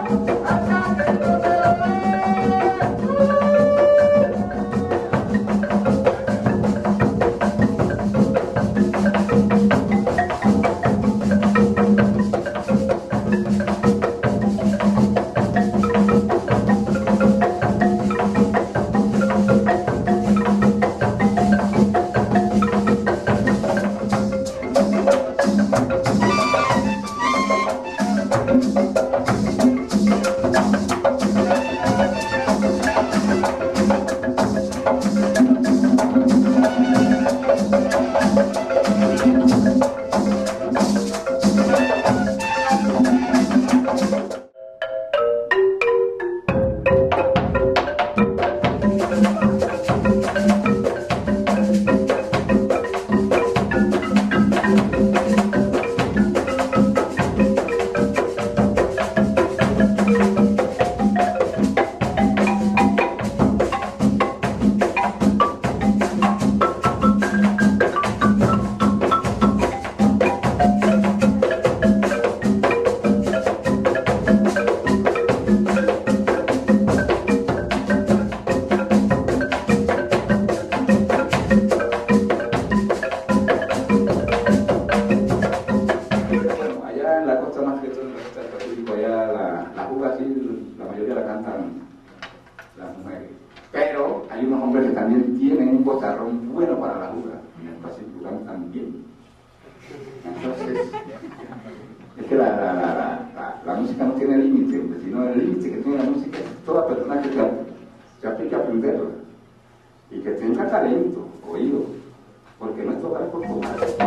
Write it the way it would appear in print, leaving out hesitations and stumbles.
Pero hay unos hombres que también tienen un bozarrón bueno para la juga, en el Pacífico también. Entonces, es que la música no tiene límite, sino el límite que tiene la música es toda persona que aplica a aprenderla y que tenga talento, oído, porque no es tocar por tocar.